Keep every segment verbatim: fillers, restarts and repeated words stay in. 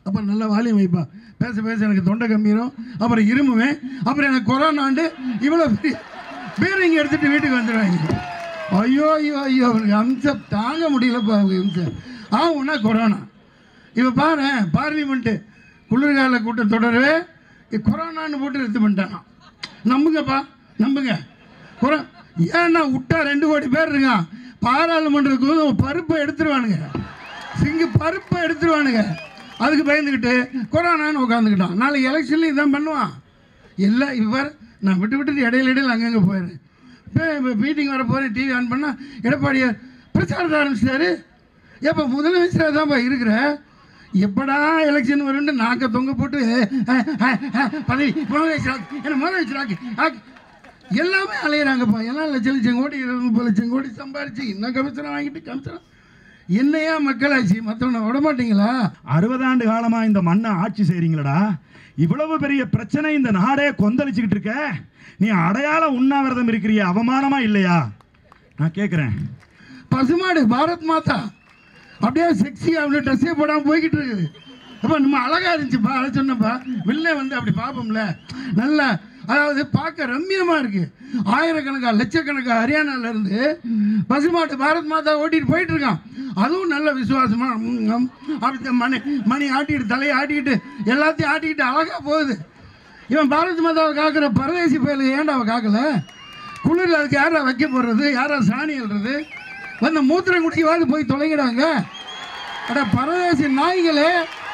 அப்புறம் நல்லா வாலியம் வைப்பா, பேச பேச எனக்கு தொண்டை கம்மிடும், அப்புறம் இருமுவேன், அப்புறம் எனக்கு கொரோனாண்டு இவ்வளோ பீரிங் எடுத்துகிட்டு வீட்டுக்கு வந்துடுவாங்க. ஐயோ ஐயோ ஐயோ அவனுக்கு அம்சம் தாங்க முடியலப்பா, அவங்க அம்சம் ஆகும்னா கொரோனா. இப்போ பாரு பார்லிமெண்ட்டு குளிர்கால கூட்டம் தொடரவே கொரோனான்னு போட்டு ரத்து பண்ணிட்டாங்க. நம்புங்கப்பா நம்புங்க. கொரோ ஏன்னா விட்டா ரெண்டு கோடி பேர் இருக்கான், பாராளுமன்றத்துக்கு பருப்பை எடுத்துருவானுங்க, சிங்கு பருப்பை எடுத்துருவானுங்க. அதுக்கு பயந்துக்கிட்டு கொரோனான்னு உட்காந்துக்கிட்டான். நாளைக்கு எலெக்ஷன்லையும் இதான் பண்ணுவான். எல்லாம் இவர் நான் விட்டு விட்டுட்டு இடையில இடையில அங்கங்கே போயிடுறேன். இப்போ இப்போ மீட்டிங் வர போகிறேன், டிவி ஆன் பண்ணால் எடப்பாடியார் பிரச்சாரத்தை ஆரம்பிச்சிட்டாரு. எப்போ முதலமைச்சராக தான்ப்பா இருக்கிற, எப்படா எலெக்ஷன் வரும்னு நாக்க தொங்க போட்டு பதவி முதலமைச்சராக்கு என்ன முதலமைச்சராக்கு ஆக்கு எல்லாமே அலையிறாங்கப்பா. எல்லாம் லட்சம் லட்சம் கோடி இருபது முப்பது லட்சம் கோடி சம்பாரிச்சு இன்னும் கமிஷனை வாங்கிட்டு கமிஷனை என்னையா மக்களாச்சு மற்றவனை விட மாட்டீங்களா? அறுபது ஆண்டு காலமா இந்த மண்ணை ஆட்சி செய்றீங்களடா, இவ்வளவு பெரிய பிரச்சனை இந்த நாடே கொந்தளிச்சுக்கிட்டு இருக்க, நீ அடையாள உண்ணாவிரதம் இருக்கிறிய அவமானமா இல்லையா? நான் கேட்குறேன். பசுமாடு பாரத் மாதா அப்படியே செக்ஸி அப்படி ட்ரெஸ்ஸே போடாமல் போய்கிட்டு இருக்குது. அப்போ நம்ம அழகாக இருந்துச்சுப்பா, அதை சொன்னப்பா. வெளில வந்து அப்படி பார்ப்போம்ல, நல்லா அதாவது பார்க்க ரம்மியமாக இருக்குது. ஆயிரக்கணக்கா லட்சக்கணக்கா ஹரியானாவிலேருந்து பசுமாட்டு பாரத் மாதா ஓட்டிகிட்டு போயிட்டு இருக்கான். அதுவும் நல்ல விசுவாசமாக அப்படி மணி மணி ஆட்டிக்கிட்டு தலையை ஆட்டிக்கிட்டு எல்லாத்தையும் ஆட்டிக்கிட்டு அழகாக போகுது. இவன் பாரத் மாதாவை காக்கிற பரதேசி பயலுக்கு ஏன்டா அவள் காக்கல? குளிரில் அதுக்கு யாரா வைக்க போடுறது, யாரா சாணி எழுறது, வந்து மூத்திரம் குடிக்கவாது போய் தொலைகிறாங்க. அட பரதேசி நாய்களே,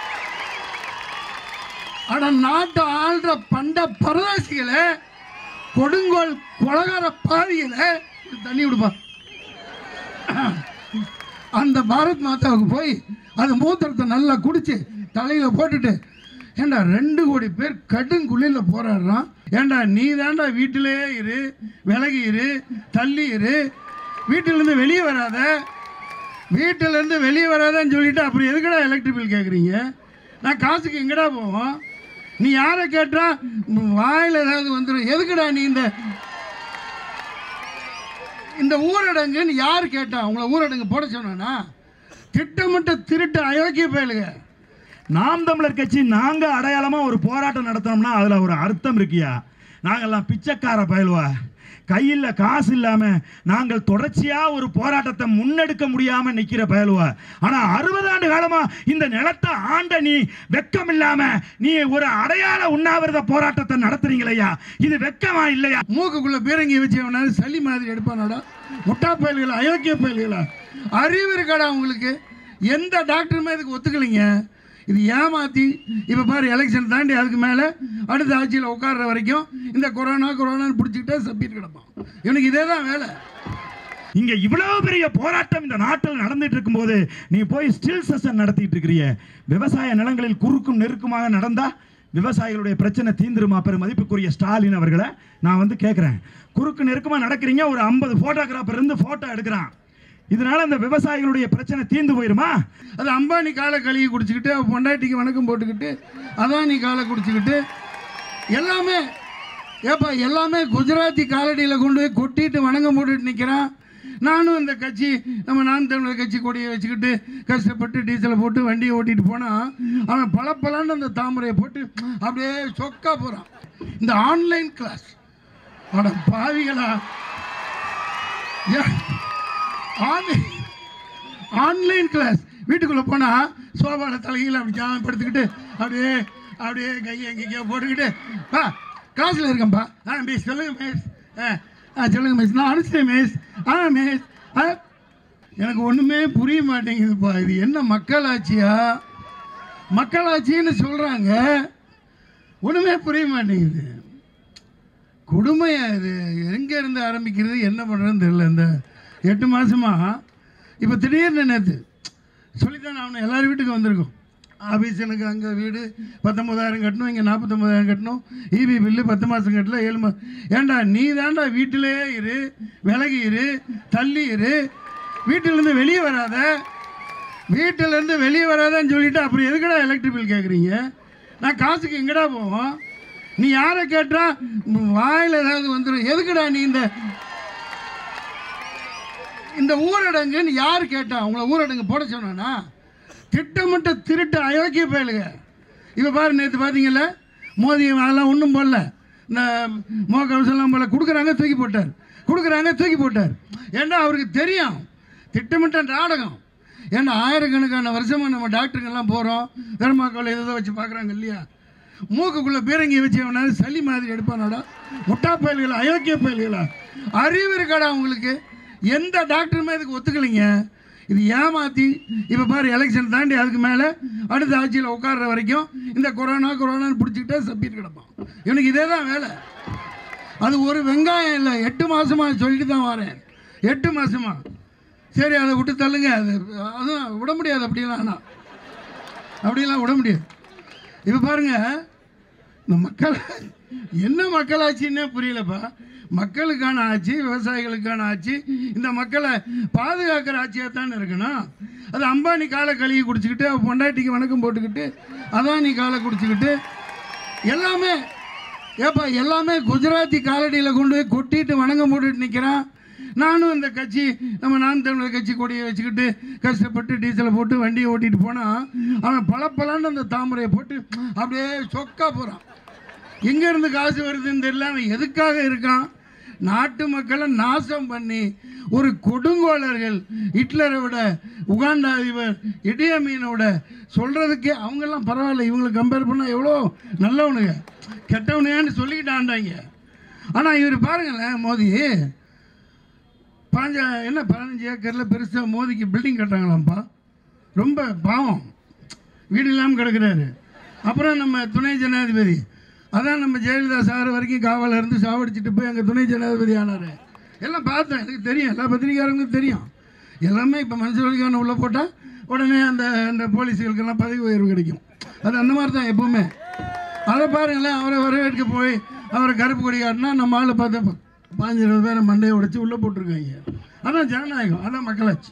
அட நாட்டை ஆள்ற பண்ட பரதேசிகளே, கொடுங்கோல் கொலகார பாதிகளே, தண்ணி விடுப்பா. அந்த பாரத் மாதாவுக்கு போய் அந்த மூத்திரத்தை நல்லா குடிச்சு தலையில போட்டுட்டு, ஏண்டா ரெண்டு கோடி பேர் கடுங்குள்ளில் போராடுறான். ஏண்டா நீ தாண்டா வீட்டிலே இரு, விலகி இரு, தள்ளி இரு, வீட்டிலேருந்து வெளியே வராத, வீட்டிலேருந்து வெளியே வராதன்னு சொல்லிட்டு அப்புறம் எதுக்கடா எலக்ட்ரிக் பில் கேட்குறீங்க? நான் காசுக்கு எங்கடா போவோம்? நீ யாரை கேட்டா வாயில் ஏதாவது வந்துடும். எதுக்குடா நீ இந்த இந்த ஊரடங்குன்னு யார் கேட்டா? உங்களை ஊரடங்கு போட சொன்னா? திட்டமிட்ட திருட்டு அயோக்கிய பயலுங்க. நாம் தமிழர் கட்சி நாங்க அடையாளமா ஒரு போராட்டம் நடத்தோம்னா அதுல ஒரு அர்த்தம் இருக்கியா? நாங்கெல்லாம் பிச்சைக்கார பயலுவா, கையில் காசு இல்லாம நாங்கள் தொடர்ச்சியா ஒரு போராட்டத்தை முன்னெடுக்க முடியாம நிக்கிற பயலுவா. ஆனா அறுபது ஆண்டு காலமா இந்த நிலத்தை ஆண்ட நீ வெக்கம் இல்லாம நீ ஒரு அடையாள உண்ணாவிரத போராட்டத்தை நடத்துறீங்களையா? இது வெக்கமா இல்லையா? மூக்குக்குள்ள பீரங்கி வச்சு சளி மாதிரி எடுப்பானோட முட்டா பயல்களா, அயோக்கிய பயல்களா, அறிவு இருக்காடா உங்களுக்கு? எந்த டாக்டருமே இதுக்கு ஒத்துக்கலைங்க. இது ஏமாத்தி இப்போ பாரு எலெக்ஷன் தாண்டி அதுக்கு மேலே அடுத்த ஆட்சியில் உட்கார்ற வரைக்கும் இந்த கொரோனா கொரோனான்னு பிடிச்சிக்கிட்டே சப்பிட்டு கிடப்பான். இவனுக்கு இதே தான் வேலை. இங்க இவ்வளவு பெரிய போராட்டம் இந்த நாட்டில் நடந்துட்டு இருக்கும் போது நீ போய் ஸ்டில் செஷன் நடத்திட்டு இருக்கிறிய. விவசாய நிலங்களில் குறுக்கும் நெருக்குமாக நடந்தா விவசாயிகளுடைய பிரச்சனை தீந்துருமா? பெரும் மதிப்புக்குரிய ஸ்டாலின் அவர்களை நான் வந்து கேட்குறேன். குறுக்கு நெருக்கமாக நடக்கிறீங்க, ஒரு ஐம்பது போட்டோகிராஃபர் இருந்து போட்டோ எடுக்கிறான், இதனால அந்த விவசாயிகளுடைய பிரச்சனை தீர்ந்து போயிருமா? அது அம்பானி காலை கழுவி குடிச்சுக்கிட்டு பொண்டாட்டிக்கு வணக்கம் போட்டுக்கிட்டு அதானி காலை குடிச்சுக்கிட்டு எல்லாமே ஏப்பா எல்லாமே குஜராத்தி காலடியில் கொண்டு போய் கொட்டிட்டு வணக்கம் போட்டுட்டு நிற்கிறான். நானும் இந்த கட்சி நம்ம நாம் தமிழர் கட்சி கொடியை வச்சுக்கிட்டு கஷ்டப்பட்டு டீசலை போட்டு வண்டியை ஓட்டிட்டு போனால் அவன் பல பலன்னு அந்த தாமரையை போட்டு அப்படியே சொக்கா போகிறான். இந்த ஆன்லைன் கிளாஸ் அட பாவிகளா, ஆன்லைன் கிளாஸ் வீட்டுக்குள்ளே போனால் சோபாவில் தலைகீழ அப்படி ஜாமம் படுத்துக்கிட்டு அப்படியே அப்படியே கையை எங்கேயோ போட்டுக்கிட்டு ஆ கிளாஸில் இருக்கேன்ப்பா. ஆ மிஸ் சொல்லுங்க மிஸ், ஆ ஆ சொல்லுங்கள் மிஸ், நான் அனுப்பிச்சிட்டேன் மிஸ். ஆ மிஸ், ஆ எனக்கு ஒன்றுமே புரிய மாட்டேங்குதுப்பா. இது என்ன மக்களாட்சியா? மக்களாட்சின்னு சொல்கிறாங்க, ஒன்றுமே புரிய மாட்டேங்குது. கொடுமையா இது? எங்கே இருந்து ஆரம்பிக்கிறது, என்ன பண்ணுறதுன்னு தெரியல. இந்த எட்டு மாதமா இப்போ திடீர்னு நேற்று சொல்லித்தான் அவனை எல்லாரும் வீட்டுக்கு வந்திருக்கோம். ஆஃபீஸ் எனக்கு அங்கே வீடு பத்தொம்பதாயிரம் கட்டணும், இங்கே நாற்பத்தொம்பதாயிரம் கட்டணும், இபி பில்லு பத்து மாதம் கட்டல ஏழு மாதம். ஏண்டா நீ தாண்டா வீட்டிலே இரு, விலகி இரு, தள்ளி இரு, வீட்டிலேருந்து வெளியே வராத, வீட்டிலேருந்து வெளியே வராதன்னு சொல்லிட்டு அப்புறம் எதுக்கடா எலக்ட்ரிக் பில் கேட்குறீங்க? நான் காசுக்கு எங்கடா போவோம்? நீ யாரை கேட்டா வாயில் ஏதாவது வந்துடும். எதுக்குடா நீ இந்த இந்த ஊரடங்குன்னு யார் கேட்டா? உங்களை ஊரடங்கு போட சொன்னா? திட்டமிட்ட திருட்டு அயோக்கிய பயலுங்க. இப்போ பாரு, நேற்று பார்த்தீங்கல்ல, மோதி அதெல்லாம் ஒன்றும் போடல, இந்த முகக்கவசம்லாம் போல கொடுக்குறாங்க, தூக்கி போட்டார், கொடுக்குறாங்க, தூக்கி போட்டார். ஏன்னா அவருக்கு தெரியும் திட்டமிட்ட நாடகம். ஏன்னா ஆயிரக்கணக்கான வருஷமாக நம்ம டாக்டருங்கெல்லாம் போகிறோம், தர்மாக்கோலை இதை வச்சு பார்க்குறாங்க இல்லையா, மூக்குக்குள்ளே பீரங்கி வச்சு அவனால சளி மாதிரி எடுப்பானோட. முட்டா பயல்களா, அயோக்கிய பயல்களா, அறிவு இருக்காடா உங்களுக்கு? எந்த டாக்டருமே இதுக்கு ஒத்துக்கலைங்க. இது ஏமாற்றி இப்போ பாரு, எலெக்ஷன் தாண்டி அதுக்கு மேலே அடுத்த ஆட்சியில் உட்கார்ற வரைக்கும் இந்த கொரோனா கொரோனான்னு பிடிச்சிக்கிட்டே சப்பிட்டு கிடப்பான். இவனுக்கு இதே தான் வேலை. அது ஒரு வெங்காயம் இல்லை, எட்டு மாதமாக சொல்லிட்டு தான் வரேன், எட்டு மாதமா. சரி, அதை விட்டு தள்ளுங்க, அது அதுவும் விட முடியாது. அப்படிலாம் ஆனால் அப்படிலாம் விட முடியாது. இப்போ பாருங்க, இந்த மக்கள் என்ன மக்களாட்சின்னே புரியலப்பா. மக்களுக்கான ஆட்சி, விவசாயிகளுக்கான ஆட்சி, இந்த மக்களை பாதுகாக்கிற ஆட்சியாக தானே இருக்கணும். அது அம்பானி காலை கழுவி குடிச்சிக்கிட்டு, பொண்டாட்டிக்கு வணக்கம் போட்டுக்கிட்டு, அதானி காலை குடிச்சிக்கிட்டு, எல்லாமே ஏப்பா எல்லாமே குஜராத்தி காலடியில் கொண்டு போய் கொட்டிட்டு வணக்கம் போட்டுட்டு நிற்கிறான். நானும் இந்த கட்சி, நம்ம நாம் தமிழர் கட்சி கொடியை வச்சுக்கிட்டு கஷ்டப்பட்டு டீசலை போட்டு வண்டியை ஓட்டிகிட்டு போனால், அவன் பல பலன்னு அந்த தாமரையை போட்டு அப்படியே சொக்கா போகிறான். எங்கேருந்து காசு வருதுன்னு தெரியல. அவன் எதுக்காக இருக்கான்? நாட்டு மக்களை நாசம் பண்ணி ஒரு கொடுங்கோளர்கள், ஹிட்லரை விட, உகாண்டா அதிபர் இடியமீனோட சொல்கிறதுக்கே அவங்கெல்லாம் பரவாயில்ல, இவங்களை கம்பேர் பண்ணால் எவ்வளோ நல்லவனுங்க, கெட்டவனுங்கன்னு சொல்லிக்கிட்டாண்டாங்க. ஆனால் இவர் பாருங்களேன், மோதி பாஞ்ச என்ன பதினஞ்சு ஏக்கரில் பெருசாக மோதிக்கு பில்டிங் கட்டுறாங்களாம்ப்பா. ரொம்ப பாவம், வீடு இல்லாமல் கிடக்கிறாரு. அப்புறம் நம்ம துணை ஜனாதிபதி, அதான் நம்ம ஜெயலலிதா சார் வரைக்கும் காவலில் இருந்து சாவடிச்சுட்டு போய் அங்கே துணை ஜனாதிபதி ஆனார். எல்லாம் பார்த்தேன், எனக்கு தெரியும், எல்லா பத்திரிகையாளர்களுக்கும் தெரியும். எல்லாமே இப்போ மனுஷர்களுக்கான உள்ளே போட்டால் உடனே அந்த அந்த போலீஸுகளுக்கெல்லாம் பதவி உயர்வு கிடைக்கும். அது அந்த மாதிரி தான் எப்போவுமே. அதை பாருங்களேன், அவரை வரவேற்க போய் அவரை கருப்பு கொடி காட்டினா நம்ம ஆளை பார்த்தா பாஞ்சு இருபது பேரை மண்டையை உடைச்சி உள்ளே போட்டிருக்காங்க. அதான் ஜனநாயகம், அதான் மக்களாட்சி.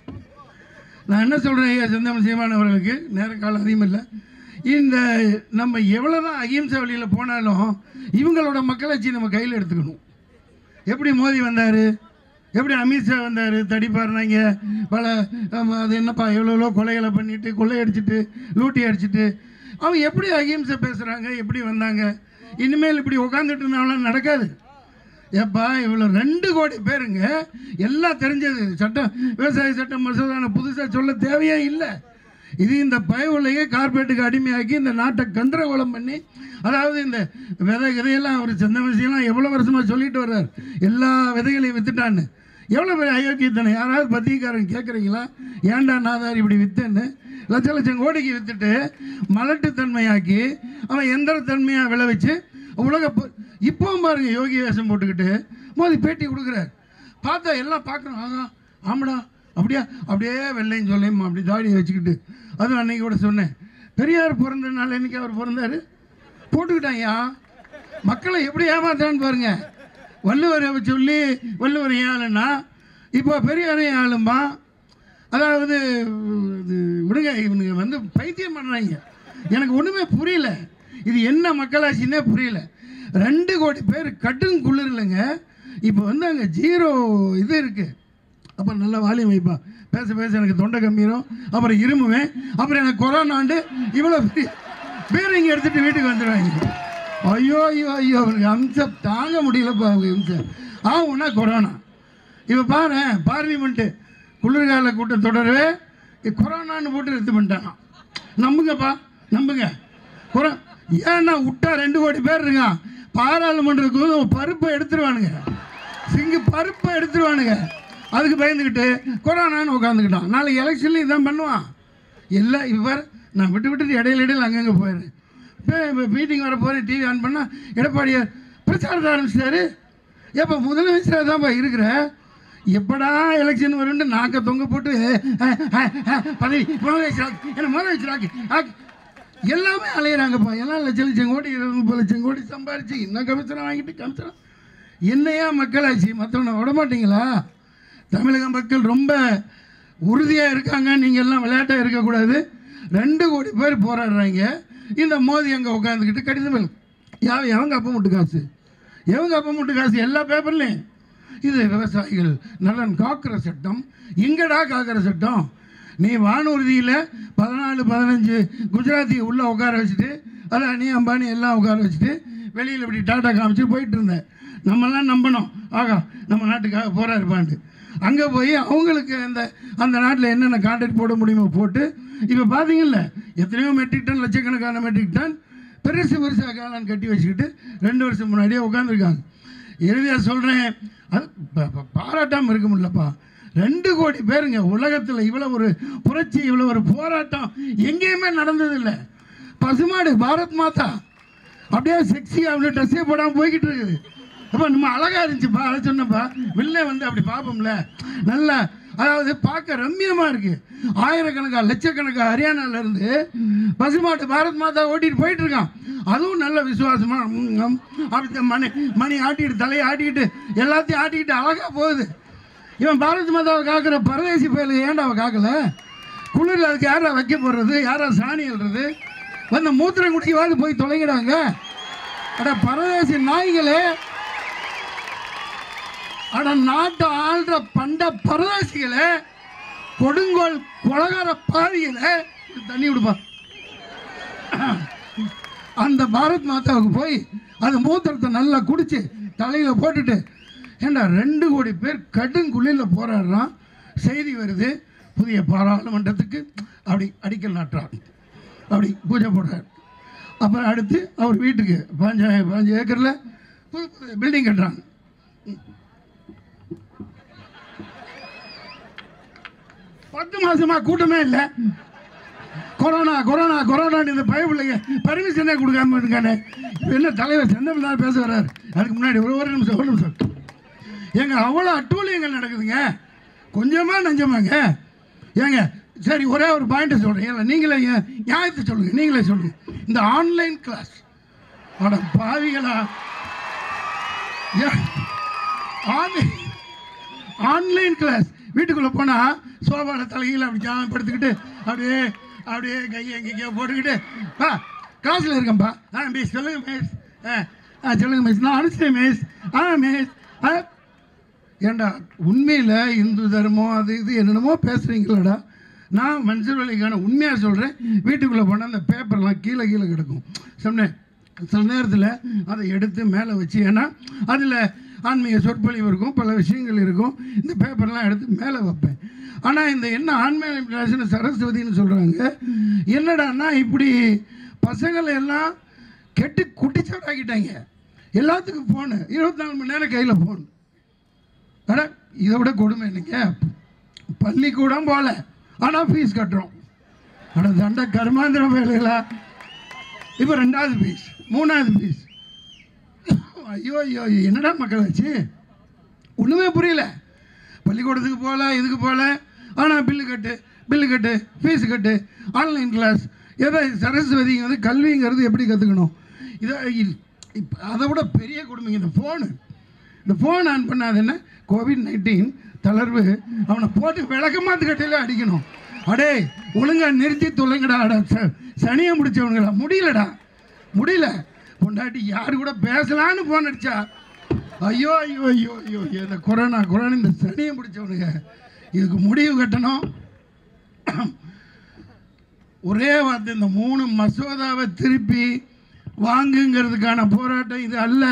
நான் என்ன சொல்கிறேன் ஐயா செந்தமிழ் சீமான் அவர்களுக்கு, நேர காலம் அதிகம் இல்லை. இந்த நம்ம எவ்வளோ தான் அகிம்சை வழியில் போனாலும் இவங்களோட மக்களாட்சி நம்ம கையில் எடுத்துக்கணும். எப்படி மோடி வந்தார், எப்படி அமித்ஷா வந்தார், தடிப்பாருனாங்க பல, அது என்னப்பா எவ்வளோ கொலைகளை பண்ணிட்டு, கொள்ளையடிச்சிட்டு, லூட்டி அடிச்சுட்டு, அவங்க எப்படி அகிம்சை பேசுகிறாங்க, எப்படி வந்தாங்க? இனிமேல் இப்படி உட்காந்துட்டு இருந்தாலும் நடக்காது. ஏப்பா இவ்வளோ ரெண்டு கோடி பேருங்க, எல்லாம் தெரிஞ்சது. சட்டம், விவசாய சட்டம் மசோதான புதுசாக சொல்ல தேவையே இல்லை. இது இந்த பயவுலையே கார்பரேட்டுக்கு அடிமையாக்கி இந்த நாட்டை கந்தரகோலம் பண்ணி, அதாவது இந்த விதை விதையெல்லாம் அவர் செந்தமிழ்ச்சியெல்லாம் எவ்வளோ வருஷமாக சொல்லிட்டு வர்றார், எல்லா விதைகளையும் வித்துட்டான்னு. எவ்வளோ பெரிய அயோக்கியத்தனை! யாராவது பத்திரிக்காரன் கேட்குறீங்களா, ஏன்டா நாதாரி இப்படி வித்தேன்னு? லட்ச லட்சம் கோடிக்கு வித்துட்டு மலட்டுத்தன்மையாக்கி அவன் எந்திரத்தன்மையாக விளைவிச்சு உலக இப்பவும் பாருங்க, யோகி வேஷம் போட்டுக்கிட்டு மோதி பேட்டி கொடுக்குறார். பார்த்தா எல்லாம் பார்க்கணும், ஆகா ஆமாடா அப்படியா, அப்படியே வெள்ளையும் சொல்லையுமா அப்படி தாடியை வச்சுக்கிட்டு. அதுவும் அன்னைக்கு கூட சொன்னேன், பெரியார் பிறந்தனால இன்னைக்கு அவர் பிறந்தார் போட்டுக்கிட்டாங்கயா. மக்களை எப்படி ஏமாத்தான்னு பாருங்க. வள்ளுவரை சொல்லி வள்ளுவர் ஏழுன்னா இப்போ பெரியாரையும் ஆளும்பா. அதாவது இது விடுங்க, இவனுங்க வந்து பைத்தியம் பண்ணுறாங்க. எனக்கு ஒன்றுமே புரியல, இது என்ன மக்களாட்சின்னே புரியல. ரெண்டு கோடி பேர் கட்டும் குளிர் இல்லைங்க. இப்போ வந்து அங்கே ஜீரோ இது இருக்குது. அப்புறம் நல்லா வாலியம் வைப்பா, பேச பேச எனக்கு தொண்டை கம்மிடும், அப்புறம் இருமுவேன், அப்புறம் எனக்கு கொரோனாண்டு இவ்வளோ பீரங்கி எடுத்துகிட்டு வீட்டுக்கு வந்துடுவாங்க. ஐயோ ஐயோ ஐயோ, அவனுக்கு அம்சம் தாங்க முடியலப்பா, அவங்க அம்சம். ஆகும்னா கொரோனா. இப்போ பாரு, பார்லிமெண்ட்டு குளிர்கால கூட்டம் தொடரவே கொரோனான்னு போட்டு ரத்து பண்ணிட்டாங்க. நம்புங்கப்பா, நம்புங்க. கொரோ ஏன்னா விட்டா ரெண்டு கோடி பேர் இருக்கான். பாராளுமன்றத்துக்கு பருப்பை எடுத்துருவானுங்க, சிங்கு பருப்பை எடுத்துருவானுங்க. அதுக்கு பயந்துக்கிட்டு கொரோனான்னு உட்காந்துக்கிட்டான். நாளைக்கு எலெக்ஷன்லையும் இதான் பண்ணுவான். இல்லை இவர் நான் விட்டு விட்டுட்டு இடையில இடையில அங்கங்கே போயிடுறேன். இப்போ மீட்டிங் வர போகிறேன், டிவி ஆன் பண்ணால் எடப்பாடியார் பிரச்சாரத்தை ஆரம்பிச்சிட்டாரு. எப்போ முதலமைச்சராக தான்ப்பா இருக்கிற, எப்படா எலெக்ஷன் வரும்னு நாக்க தொங்க போட்டு பதவி முதலமைச்சராக்கு என்ன முதலமைச்சராக்கு ஆக்கி எல்லாமே அலையிறாங்கப்பா. எல்லாம் லட்சம் லட்சம் கோடி, இருபது முப்பது லட்சம் கோடி சம்பாரிச்சு இன்னும் கமிஷனை வாங்கிட்டு கமிஷனை என்னையா மக்களாட்சி? மற்றவனை விட மாட்டீங்களா? தமிழக மக்கள் ரொம்ப உறுதியாக இருக்காங்க, நீங்கள் எல்லாம் விளையாட்டாக இருக்கக்கூடாது. ரெண்டு கோடி பேர் போராடுறாங்க. இந்த மோதி அங்கே உட்காந்துக்கிட்டு கடிதம் யா எவங்க அப்போ முட்டு காசு, எவங்க அப்போ முட்டு காசு எல்லா பேப்பர்லையும். இது விவசாயிகள் நலன் காக்கிற சட்டம். எங்கடா காக்கிற சட்டம்? நீ வானூர்தியில் பதினாலு பதினஞ்சு குஜராத்தியை உள்ளே உட்கார வச்சுட்டு அதான் நீ அம்பானி எல்லாம் உட்கார வச்சுட்டு வெளியில் இப்படி டாட்டா காமிச்சு போயிட்டு இருந்தேன். நம்மெல்லாம் நம்பணும், ஆகா நம்ம நாட்டுக்காக போராடுப்பான்ட்டு. அங்கே போய் அவங்களுக்கு அந்த அந்த நாட்டில் என்னென்ன கான்ட்ராக்ட் போட முடியுமோ போட்டு இப்போ பார்த்தீங்கல்ல எத்தனையோ மெட்ரிக் டன், லட்சக்கணக்கான மெட்ரிக் டன் பெருசு பெருசாக காலான்னு கட்டி வச்சுக்கிட்டு ரெண்டு வருஷம் முன்னாடியே உட்காந்துருக்காங்க. இறுதியாக சொல்கிறேன், அது பாராட்டாமல் இருக்க முடியலப்பா. ரெண்டு கோடி பேருங்க உலகத்தில் இவ்வளோ ஒரு புரட்சி, இவ்வளோ ஒரு போராட்டம் எங்கேயுமே நடந்ததில்லை. பசுமாடு பாரத் மாதா அப்படியே செக்ஸியாக அவ்வளோ ட்ரெஸ்ஸே போடாமல் போய்கிட்டு இருக்குது. அப்போ நம்ம அழகாக இருந்துச்சுப்பா, அதை சொன்னப்பா. வெளில வந்து அப்படி பார்ப்போம்ல, நல்லா அதாவது பார்க்க ரம்மியமாக இருக்குது. ஆயிரக்கணக்காக லட்சக்கணக்காக ஹரியானாவிலேருந்து பசுமாட்டு பாரத் மாதா ஓட்டிகிட்டு போயிட்டு இருக்கான். அதுவும் நல்ல விசுவாசமாக அப்படி மணி மணி ஆட்டிக்கிட்டு தலையை ஆட்டிக்கிட்டு எல்லாத்தையும் ஆட்டிக்கிட்டு அழகாக போகுது. இவன் பாரத் மாதாவை காக்கிற பரதேசி பயலுக்கு ஏன்டா அவன் காக்கல? குளிரில் அதுக்கு யாரா வைக்க போடுறது, யாரா சாணி எழுறது? வந்து மூத்திரம் குடிக்கவாது போய் தொலைகிறாங்க. அட பரதேசி நாய்களே, அட நாட்டை ஆள்ற பண்ட பரதேசிகளே, கொடுங்கோல் கொலகார பாவிகளே, தண்ணி விடுப்பா. அந்த பாரத் மாதாவுக்கு போய் அந்த மூத்திரத்தை நல்லா குடிச்சு தலையில் போட்டுட்டு ஏண்டா ரெண்டு கோடி பேர் கடுங்குள்ளில் போராடுறான். செய்தி வருது, புதிய பாராளுமன்றத்துக்கு அப்படி அடிக்கல் நாட்டுறார், அப்படி பூஜை போடுறார். அப்புறம் அடுத்து அவர் வீட்டுக்கு பாஞ்ச பாஞ்சு ஏக்கரில் புது புது பில்டிங் கட்டுறாங்க. பத்து மாசமா கூட்டமே இல்லை. கொரோனா கொரோனா கொரோனான்னு இந்த பயப்பிள்ளைங்க பர்மிஷனே கொடுக்காம இருக்கானே. இப்போ என்ன தலைவர் செந்தமிழ் பேச வர்றாரு. அதுக்கு முன்னாடி ஒரு ஒரு நிமிஷம் ஒரு நிமிஷம் ஏங்க அவ்வளோ அட்டூழியங்கள் நடக்குதுங்க. கொஞ்சமாக நஞ்சமாங்க ஏங்க. சரி, ஒரே ஒரு பாயிண்ட்டை சொல்கிறேன். இல்லை நீங்களே நியாயத்தை சொல்லுங்கள், நீங்களே சொல்லுங்கள். இந்த ஆன்லைன் கிளாஸ் அட பாவிகளா, ஆன்லைன் ஆன்லைன் கிளாஸ் வீட்டுக்குள்ளே போனால் சோபாவில் தலையில் அப்படி ஜாமப்படுத்திக்கிட்டு அப்படியே அப்படியே கையை எங்கேயோ போட்டுக்கிட்டு ஆ கிளாஸில் இருக்கேன்ப்பா. ஆ மிஸ் சொல்லுங்கள் மிஸ். ஆ ஆ சொல்லுங்கள் மிஸ், நான் அனுப்பிச்சிட்டேன் மிஸ். ஆ மிஸ் ஆ ஏண்டா உண்மையில் இந்து தர்மம் அது இது என்னென்னமோ பேசுகிறீங்களாடா. நான் மன்சூர் அலிக்கான உண்மையாக சொல்கிறேன். வீட்டுக்குள்ளே போனால் அந்த பேப்பர்லாம் கீழே கீழே கிடக்கும். சொன்னேன் சில நேரத்தில் அதை எடுத்து மேலே வச்சு, ஏன்னா அதில் ஆன்மீக சொற்பொழிவு இருக்கும், பல விஷயங்கள் இருக்கும். இந்த பேப்பர்லாம் எடுத்து மேலே வைப்பேன். ஆனால் இந்த என்ன ஆன்மீக சரஸ்வதினு சொல்கிறாங்க. என்னடான்னா இப்படி பசங்களை எல்லாம் கெட்டு குட்டிச்சவராக்கிட்டாங்க. எல்லாத்துக்கும் ஃபோனு, இருபத்தி நாலு மணி நேரம் கையில் ஃபோன். அட இதை விட கொடுமை இல்லைங்க, பள்ளிக்கூடம் போல ஆனால் ஃபீஸ் கட்டுறோம். அட தண்ட கர்மாந்திர வேலைகளா. இப்போ ரெண்டாவது ஃபீஸ், மூணாவது ஃபீஸ். ஐயோ ஐயோ என்னடா மக்கள் வச்சு ஒன்றுமே புரியல. பள்ளிக்கூடத்துக்கு போகல, இதுக்கு போகல, ஆனால் பில்லு கட்டு பில்லு கட்டு ஃபீஸு கட்டு, ஆன்லைன் கிளாஸ். எதை சரஸ்வதி வந்து கல்விங்கிறது எப்படி கற்றுக்கணும்? இதை இப்போ அதை விட பெரிய கொடுமைங்க இந்த ஃபோனு. இந்த ஃபோன் ஆன் பண்ணாது என்ன கோவிட் நைன்டீன் தளர்வு, அவனை போட்டு விளக்கமாத்து கட்டையில அடிக்கணும். அடே ஒழுங்கா நிறுத்தி தொலைங்கடா. அட சனியை முடிச்சவனுங்களா, முடியலடா முடியல. பொண்டாட்டி யாரு கூட பேசலான்னு ஃபோன் அடிச்சா ஐயோ ஐயோ ஐயோ ஐயோ இந்த கொரோனா கொரோனா இந்த சனியை முடிச்சவனுங்க இதுக்கு முடிவு கட்டணும். ஒரே வார்த்தை, இந்த மூணு மசோதாவை திருப்பி வாங்குங்கிறதுக்கான போராட்டம் இது அல்ல.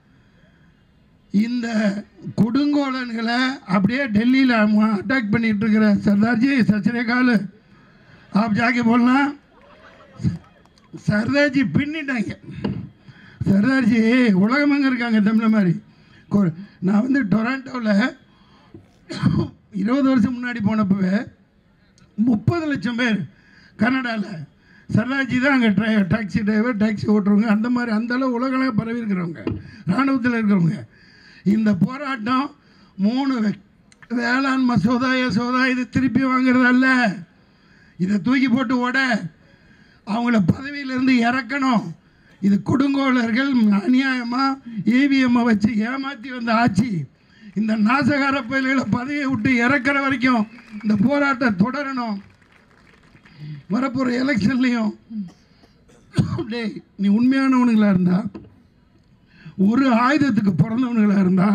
இந்த கொடுங்கோலன்களை அப்படியே டெல்லியில் அட்டாக் பண்ணிட்டு இருக்கிற சர்தார்ஜி சச்சரே கால் ஆப் ஜாக்கி போடலாம். சர்தார்ஜி பின்னிட்டாங்க. சர்தார்ஜி உலகமங்க இருக்காங்க தமிழ் மாதிரி. நான் வந்து டொராண்டோவில் இருபது வருஷம் முன்னாடி போனப்பவே முப்பது லட்சம் பேர் கனடாவில் சர்தார்ஜி தான் அங்கே ட்ரை டாக்ஸி டிரைவர், டாக்ஸி ஓட்டுறவங்க, அந்த மாதிரி அந்தளவு உலகளாக பரவி இருக்கிறவங்க, இராணுவத்தில் இருக்கிறவங்க. இந்த போராட்டம் மூணு வேளாண் மசோதா யசோதா இது திருப்பி வாங்கிறது அல்ல. இதை தூக்கி போட்டு ஓட அவங்கள பதவியிலிருந்து இறக்கணும். இது கொடுங்கோலர்கள் அநியாயமாக இவிஎம்மை வச்சு ஏமாற்றி வந்த ஆட்சி. இந்த நாசகார பயில்களை பதவியை விட்டு இறக்குற வரைக்கும் இந்த போராட்டம் தொடரணும். வரப்போகிற எலெக்ஷன்லையும் டே நீ உண்மையானவனுங்களா இருந்தா, ஒரு ஆயுதத்துக்கு பிறந்தவனுங்களா இருந்தா,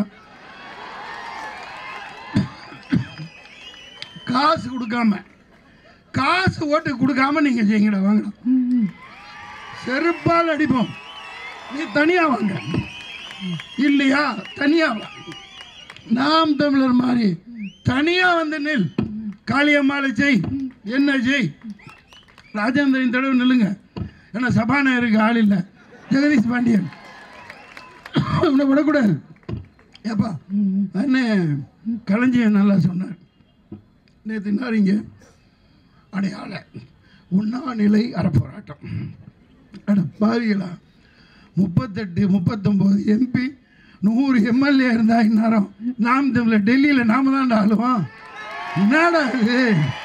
காசு கொடுக்காம காசு ஓட்டு கொடுக்காம நீங்க செய்யுங்கடா, வாங்கடா. செருப்பால் அடிப்போம். நீ தனியா வாங்க, இல்லையா தனியா வா. நாம் தமிழர் மாதிரி தனியா வந்து நில். காளியம்மாளை செய், என்ன செய், ராஜேந்திரன் தடவை நில்லுங்க. ஏன்னா சபாநாயகருக்கு ஆள் இல்லை. ஜெகதீஷ் பாண்டியன் உன்னை விடக்கூடாது. ஏப்பா அண்ணன் களஞ்சியம் நல்லா சொன்னார். நேற்று நாரிங்க அடையாள உண்ணாநிலை அறப்போராட்டம். அட பாவிகளா, முப்பத்தெட்டு முப்பத்தொம்போது எம்பி நூறு எம்எல்ஏ இருந்தா இந்நேரம் நாம் தமிழர் டெல்லியில் நாம தான் ஆளுவோம். என்னடா இது?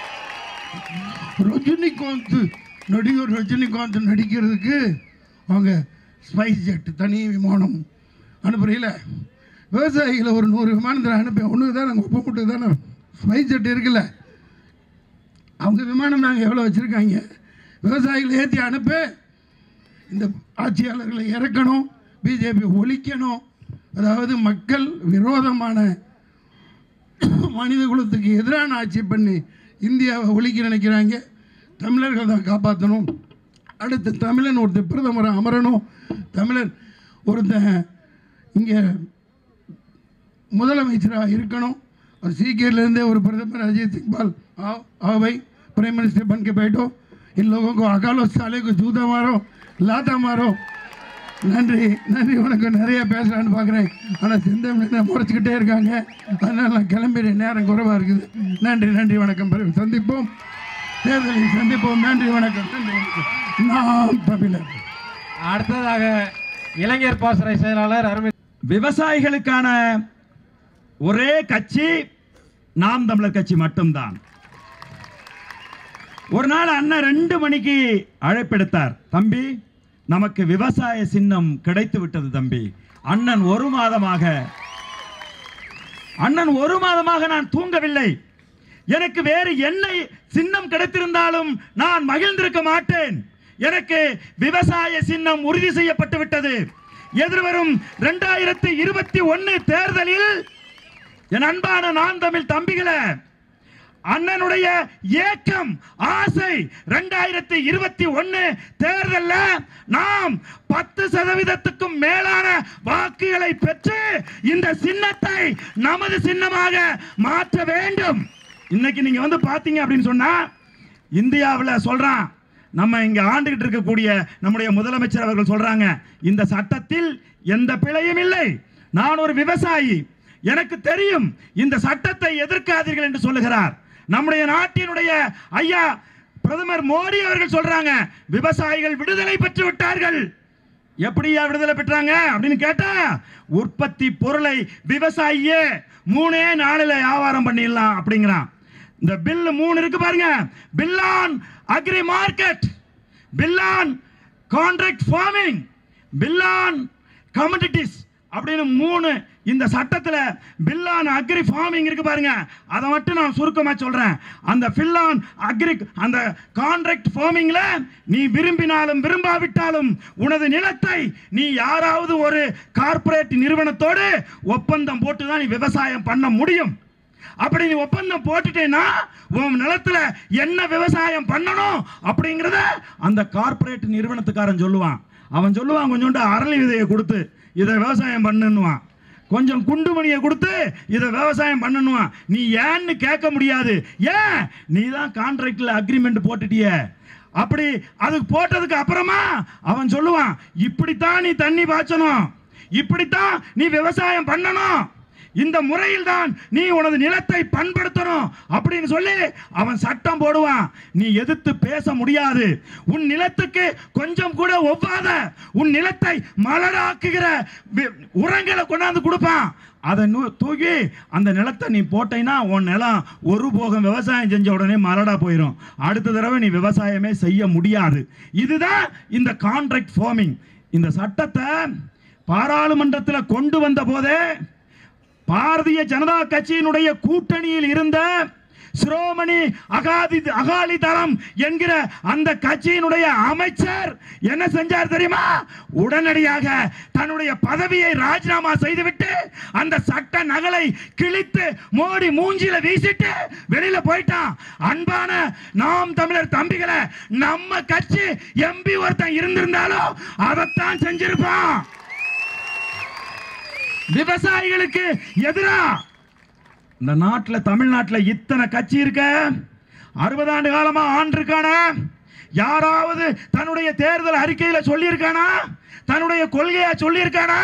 ரஜினிகாந்த் நடிகர் ரஜினிகாந்த் நடிக்கிறதுக்கு அவங்க ஸ்பைஸ் ஜெட் தனி விமானம் அனுப்புறீங்கள. விவசாயிகளை ஒரு நூறு விமானத்தில் அனுப்பி ஒன்று தான் நாங்கள் ஒப்ப மட்டும் தானே ஸ்பைஸ் ஜெட் இருக்குல்ல. அவங்க விமானம் நாங்கள் எவ்வளோ வச்சுருக்காங்க. விவசாயிகளை ஏற்றி அனுப்ப, இந்த ஆட்சியாளர்களை இறக்கணும், பிஜேபி ஒழிக்கணும். அதாவது மக்கள் விரோதமான மனித குலத்துக்கு எதிரான ஆட்சி பண்ணி இந்தியாவை ஒழிக்க நினைக்கிறாங்க. தமிழர்கள் தான் காப்பாற்றணும். அடுத்து தமிழன் ஒருத்தர் பிரதமரை அமரணும். தமிழன் ஒருத்தன் இங்கே முதலமைச்சராக இருக்கணும். सीके और प्रधान अजीत इकबाल आओ आओ भाई प्राइम मिनिस्टर बन के बैठो, इन लोगों को अकालो साले को जूता मारो लाता मारो. நன்றி நன்றி வணக்கம். நிறைய பேசலான்னு பார்க்குறேன், ஆனால் செந்தமிழ் முறைச்சிக்கிட்டே இருக்காங்க, அதனால் நான் கிளம்பிற நேரம் குறைவாக இருக்குது. நன்றி நன்றி வணக்கம். சந்திப்போம், தேர்தலில் சந்திப்போம். நன்றி வணக்கம். நன்றி வணக்கம். நாம் தமிழர். அடுத்ததாக இளைஞர் பாசறை செயலாளர் அருமை. விவசாயிகளுக்கான ஒரே கட்சி நாம் தமிழர் கட்சி மட்டும்தான். ஒரு நாள் அண்ணன் ரெண்டு மணிக்கு அழைப்பெடுத்தார். தம்பி, நமக்கு விவசாய சின்னம் கிடைத்து விட்டது தம்பி. அண்ணன் ஒரு மாதமாக அண்ணன் ஒரு மாதமாக நான் தூங்கவில்லை. எனக்கு வேறு என்ன சின்னம் கிடைத்திருந்தாலும் நான் மகிழ்ந்திருக்க மாட்டேன். எனக்கு விவசாய சின்னம் உறுதி செய்யப்பட்டு விட்டது. எதிர்வரும் இரண்டாயிரத்தி இருபத்தி ஒன்னு தேர்தலில் என் அன்பான நான் தமிழ் தம்பிகளே, அண்ணனுடைய ஏக்கம் ஆசை இரண்டாயிரத்தி இருபத்தி ஒன்னு தேர்தலில் நாம் பத்து சதவீதத்துக்கும் மேலான வாக்குகளை பெற்று இந்த சின்னத்தை நமது சின்னமாக மாற்ற வேண்டும். இன்னைக்கு நீங்க வந்து பாத்தீங்க அப்படின்னு சொன்னா, இந்தியாவில் சொல்றான், நம்ம இங்க ஆண்டுகிட்டு இருக்கக்கூடிய நம்முடைய முதலமைச்சர் அவர்கள் சொல்றாங்க, இந்த சட்டத்தில் எந்த பிழையும் இல்லை. நான் ஒரு விவசாயி, எனக்கு தெரியும், இந்த சட்டத்தை எதிர்க்காதீர்கள் என்று சொல்லுகிறார். நம்முடைய நாட்டினுடைய ஐயா பிரதமர் மோடி அவர்கள் சொல்றாங்க, விவசாயிகள் விடுதலை பெற்று விட்டார்கள். எப்படியா விடுதலை பெற்றாங்க அப்படின்னு கேட்டா, உற்பத்தி பொருளை விவசாயியே மூணே நாளில் வியாபாரம் பண்ணிடலாம் அப்படிங்கிறான். இந்த பில் மூணு இருக்கு பாருங்க, bill on agri market, bill on contract farming, bill on commodities அப்படின்னு மூணு இந்த சட்டத்தில் பில் ஆன் அக்ரி ஃபார்மிங் இருக்கு பாருங்க. அதை மட்டும் நான் சுருக்கமாக சொல்றேன். அந்த பில் ஆன் அக்ரி அந்த கான்ட்ராக்ட் ஃபார்மிங்ல நீ விரும்பினாலும் விரும்பாவிட்டாலும் உனது நிலத்தை நீ யாராவது ஒரு கார்ப்பரேட் நிறுவனத்தோடு ஒப்பந்தம் போட்டு தான் நீ விவசாயம் பண்ண முடியும். அப்படி நீ ஒப்பந்தம் போட்டுட்டேன்னா உன் நிலத்துல என்ன விவசாயம் பண்ணணும் அப்படிங்கிறத அந்த கார்ப்பரேட் நிறுவனத்துக்காரன் சொல்லுவான். அவன் சொல்லுவான், கொஞ்சோண்டு அரளி விதையை கொடுத்து இதை விவசாயம் பண்ணுவான், கொஞ்சம் குண்டுமணியை கொடுத்து இதை விவசாயம் பண்ணணுவான். நீ ஏன்னு கேட்க முடியாது. ஏன்? நீ தான் கான்ட்ராக்ட்ல அக்ரிமெண்ட் போட்டுட்டிய. அப்படி அதுக்கு போட்டதுக்கு அப்புறமா அவன் சொல்லுவான், இப்படித்தான் நீ தண்ணி பாய்ச்சணும், இப்படித்தான் நீ விவசாயம் பண்ணணும், இந்த முறையில் தான் நீ உனது நிலத்தை பண்படுத்தணும் அப்படின்னு சொல்லி அவன் சட்டம் போடுவான். நீ எதிர்த்து பேச முடியாது. உன் நிலத்துக்கு கொஞ்சம் கூட ஒவ்வாத உன் நிலத்தை மலராக்குகிற உரங்களை கொண்டாந்து கொடுப்பான். அதை தூக்கி அந்த நிலத்தை நீ போட்டேன்னா உன் நிலம் ஒரு போகம் விவசாயம் செஞ்ச உடனே மலடா போயிடும். அடுத்த தடவை நீ விவசாயமே செய்ய முடியாது. இதுதான் இந்த கான்ட்ராக்ட் ஃபார்மிங். இந்த சட்டத்தை பாராளுமன்றத்தில் கொண்டு வந்த போதே பாரதிய ஜனதா கட்சியினுடைய கூட்டணியில் இருந்த சிரோமணி அகாதி அகாலி தளம் என்கிற அந்த கட்சியினுடைய அமைச்சர் என்ன செஞ்சார் தெரியுமா? உடனடியாக தன்னுடைய பதவியை ராஜினாமா செய்துவிட்டு அந்த சட்ட நகலை கிழித்து மோடி மூஞ்சில வீசிட்டு வெளியில போயிட்டான். அன்பான நாம் தமிழர் தம்பிகளை, நம்ம கட்சி எம்பி ஒருத்தன் இருந்திருந்தாலும் அதைத்தான் செஞ்சிருப்பான். விவசாயிகளுக்கு எதிரா இந்த நாட்டில், தமிழ்நாட்டில் இத்தனை கட்சி இருக்க, அறுபது ஆண்டு காலமா ஆண்டிருக்கான யாராவது தன்னுடைய தேர்தல் அறிக்கையில சொல்லியிருக்கானா? தன்னுடைய கொள்கையா சொல்லியிருக்கானா?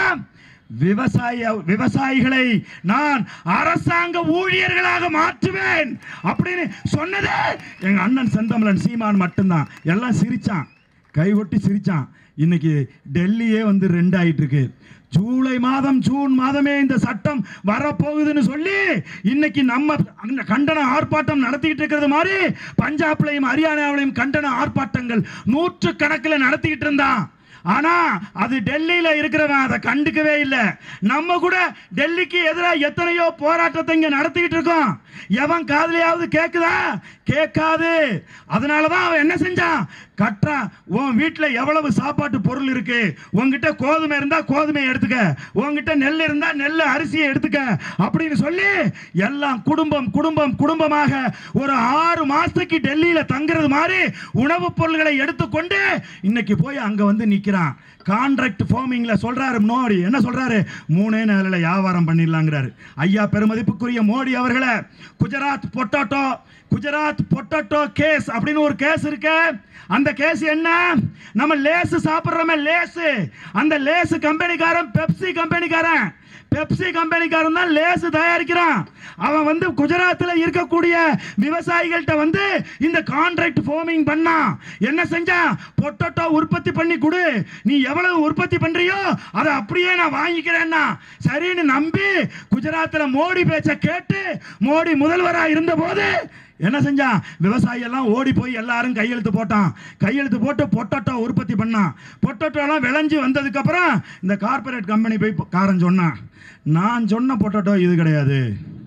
விவசாய விவசாயிகளை நான் அரசாங்க ஊழியர்களாக மாற்றுவேன் அப்படின்னு சொன்னது எங்க அண்ணன் செந்தமிழன் சீமான் மட்டும்தான். எல்லாம் சிரிச்சான், கைகொட்டி சிரிச்சான். இன்னைக்கு டெல்லியே வந்து ரெண்டு ஆயிட்டு இருக்கு. ஜூலை மாதம் ஜூன் மாதமே இந்த சட்டம் வரப்போகுதுன்னு சொல்லி இன்னைக்கு நம்ம கண்டன ஆர்ப்பாட்டம் நடத்திக்கிட்டு இருக்கிறது மாதிரி பஞ்சாப்லையும் ஹரியானாவிலையும் கண்டன ஆர்ப்பாட்டங்கள் நூற்று கணக்கில் நடத்திக்கிட்டு இருந்தான். ஆனா அது டெல்லியில இருக்கிறவன் அதை கண்டுக்கவே இல்லை. நம்ம கூட டெல்லிக்கு எதிராக எத்தனையோ போராட்டத்தை இங்க நடத்திக்கிட்டு இருக்கோம். எவன் காதுலயாவது கேக்குதா? கேட்காது. அதனாலதான் அவன் என்ன செஞ்சான்? கட்டா உன் வீட்டில் எவ்வளவு சாப்பாட்டு பொருள் இருக்கு, உங்ககிட்ட கோதுமை இருந்தா கோதுமை எடுத்துக்க, உங்ககிட்ட நெல் இருந்தா நெல் அரிசியை எடுத்துக்க அப்படின்னு சொல்லி எல்லாம் குடும்பம் குடும்பம் குடும்பமாக ஒரு ஆறு மாசத்துக்கு டெல்லியில தங்குறது மாதிரி உணவுப் பொருள்களை எடுத்துக்கொண்டு இன்னைக்கு போய் அங்க வந்து நிக்கிறான். கான்ட்ராக்ட் ஃபார்மிங்ல சொல்றாரு மோடி. என்ன சொல்றாரு? மூணே நாளில் வியாபாரம் பண்ணிடலாங்கிறாரு. ஐயா பெருமதிப்புக்குரிய மோடி அவர்களே, Gujarat potato Gujarat potato case அப்படின்னு ஒரு கேஸ் இருக்கு. அந்த கேஸ் என்ன? நம்ம லேஸ் சாப்பிடுறோமே லேஸ், அந்த லேஸ் கம்பெனிக்காரன் பெப்சி கம்பெனிக்காரன் பெப்சி கம்பெனிக்காரன் தான் லேஸ் தயாரிக்கிறான். அவன் வந்து குஜராத்தில் இருக்கக்கூடிய விவசாயிகள்கிட்ட வந்து இந்த கான்ட்ராக்ட் ஃபார்மிங் பண்ணான். என்ன செஞ்சான்? பொட்டேட்டோ உற்பத்தி பண்ணி கொடு, நீ எவ்வளவு உற்பத்தி பண்றியோ அதை அப்படியே நான் வாங்கிக்கிறேன்னா சரின்னு நம்பி குஜராத்தில் மோடி பேச்ச கேட்டு மோடி முதல்வராக இருந்த போது என்ன செஞ்சான்? விவசாயி எல்லாம் ஓடி போய் எல்லாரும் கையெழுத்து போட்டான். கையெழுத்து போட்டு பொட்டேட்டோ உற்பத்தி பண்ணான். பொட்டேட்டோலாம் விளைஞ்சு வந்ததுக்கு அப்புறம் இந்த கார்பரேட் கம்பெனி போய் காரன் சொன்னான், நான் சொன்ன பொட்டேட்டோ இது கிடையாது,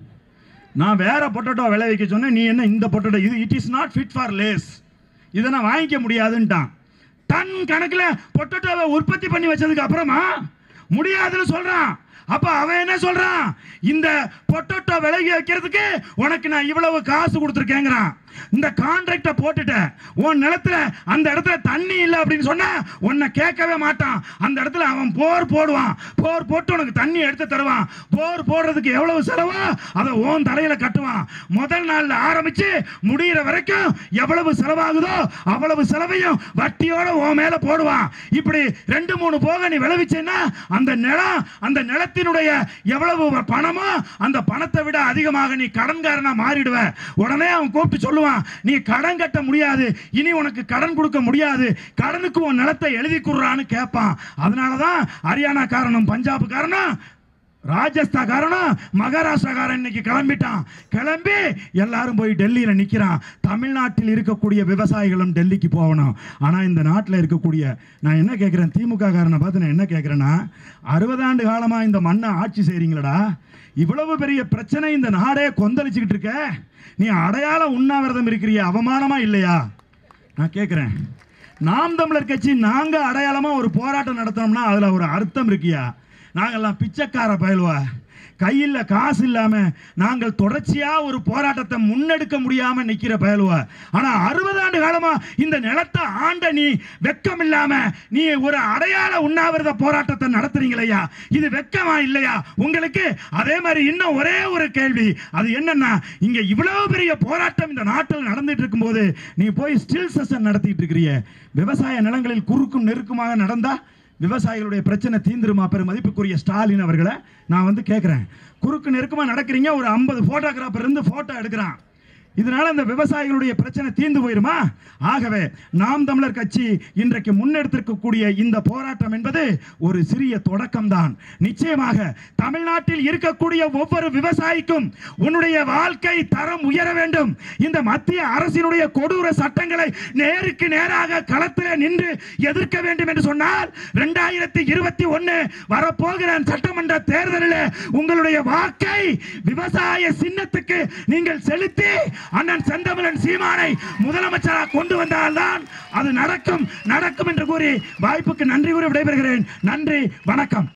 நான் வேற பொட்டேட்டோ விளைவிக்க சொன்னேன், நீ என்ன இந்த பொட்டேட்டோ இது it is not fit for Lay's, இதை நான் வாங்கிக்க முடியாதுன்ட்டான். டன் கணக்கில் பொட்டேட்டோவை உற்பத்தி பண்ணி வச்சதுக்கு அப்புறமா முடியாதுன்னு சொல்றான். அப்ப அவன் என்ன சொல்றான்? இந்த பொட்டேட்டோ விலகி வைக்கிறதுக்கு உனக்கு நான் இவ்வளவு காசு கொடுத்துருக்கேங்கிறான். இந்த கான்ட்ராக்டை போட்டுட்ட உன் நிலத்துல அந்த இடத்துல தண்ணி இல்லை அப்படின்னு சொன்னா உன்னை கேட்கவே மாட்டான். அந்த இடத்துல அவன் போர் போடுவான். போர் போட்டு உனக்கு தண்ணி எடுத்து தருவான். போர் போடுறதுக்கு எவ்வளவு செலவோ அதை உன் தலையில கட்டுவான். முதல் நாள்ல ஆரம்பிச்சு முடிகிற வரைக்கும் எவ்வளவு செலவாகுதோ அவ்வளவு செலவையும் வட்டியோட உன் மேல போடுவான். இப்படி ரெண்டு மூணு போக நீ விளைவிச்சேன்னா அந்த நிலம் அந்த நிலத்தினுடைய எவ்வளவு பணமோ அந்த பணத்தை விட அதிகமாக நீ கடன்காரனா மாறிடுவ. உடனே அவன் கூப்பிட்டு சொல்லுவான், நீ கடன் கட்ட முடியாது, இனி உனக்கு கடன் கொடுக்க முடியாது, கடனுக்கு உன் நிலத்தை எழுதி கொடுறான்னு கேட்பான். அதனாலதான் ஹரியானா காரணம், பஞ்சாப் காரணம், ராஜஸ்தான் காரணம், மகாராஷ்டிரா இன்னைக்கு கிளம்பிட்டான். கிளம்பி எல்லாரும் போய் டெல்லியில் நிற்கிறான். தமிழ்நாட்டில் இருக்கக்கூடிய விவசாயிகளும் டெல்லிக்கு போகணும். ஆனால் இந்த நாட்டில் இருக்கக்கூடிய நான் என்ன கேட்குறேன், திமுக காரனை பார்த்து நான் என்ன கேட்குறேன்னா, அறுபது ஆண்டு காலமாக இந்த மண்ணை ஆட்சி செய்கிறீங்களடா, இவ்வளவு பெரிய பிரச்சனை இந்த நாடே கொந்தளிச்சுக்கிட்டு இருக்க, நீ அடையாள உண்ணாவிரதம் இருக்கிறிய, அவமானமா இல்லையா? நான் கேட்குறேன். நாம் தமிழர் கட்சி நாங்க அடையாளமா ஒரு போராட்டம் நடத்தணும்னா அதுல ஒரு அர்த்தம் இருக்கியா? நாங்கெல்லாம் பிச்சைக்கார பயலுவா, கையில் காசு இல்லாம நாங்கள் தொடர்ச்சியா ஒரு போராட்டத்தை முன்னெடுக்க முடியாம நிக்கிற பயலுவா. ஆனா அறுபது ஆண்டு காலமா இந்த நிலத்தை ஆண்ட நீ வெக்கம் இல்லாம நீ ஒரு அடையாள உண்ணாவிரத போராட்டத்தை நடத்துறீங்களையா? இது வெக்கமா இல்லையா உங்களுக்கு? அதே மாதிரி இன்னும் ஒரே ஒரு கேள்வி, அது என்னன்னா, இங்க இவ்வளவு பெரிய போராட்டம் இந்த நாட்டில் நடந்துட்டு இருக்கும் போது நீ போய் ஸ்டில் செஷன் நடத்திட்டு இருக்கிறிய, விவசாய நிலங்களில் குறுக்கும் நெருக்குமாக நடந்தா விவசாயிகளுடைய பிரச்சனை தீந்துருமா? பெரும் மதிப்புக்குரிய ஸ்டாலின் அவர்களை நான் வந்து கேட்குறேன். குறுக்கு நெருக்கமாக நடக்கிறீங்க, ஒரு ஐம்பது ஃபோட்டோகிராஃபர் இருந்து ஃபோட்டோ எடுக்கிறான், இதனால இந்த விவசாயிகளுடைய பிரச்சனை தீர்ந்து போயிருமா? ஆகவே நாம் தமிழர் கட்சி இன்றைக்கு முன்னெடுத்திருக்கக்கூடிய இந்த போராட்டம் என்பது ஒரு சிறிய தொடக்கம் தான். நிச்சயமாக தமிழ்நாட்டில் இருக்கக்கூடிய ஒவ்வொரு விவசாயிக்கும் உன்னுடைய வாழ்க்கை தரம் உயர வேண்டும். இந்த மத்திய அரசினுடைய கொடூர சட்டங்களை நேருக்கு நேராக களத்தில் நின்று எதிர்க்க வேண்டும் என்று சொன்னால் இரண்டாயிரத்தி இருபத்தி ஒன்னு வரப்போகிற சட்டமன்ற தேர்தலில் உங்களுடைய வாக்கை விவசாய சின்னத்துக்கு நீங்கள் செலுத்தி அண்ணன் செந்தமிழன் சீமானை முதலமைச்சராக கொண்டு வந்தால்தான் அது நடக்கும் நடக்கும் என்று கூறி வாய்ப்புக்கு நன்றி கூறி விடைபெறுகிறேன். நன்றி, வணக்கம்.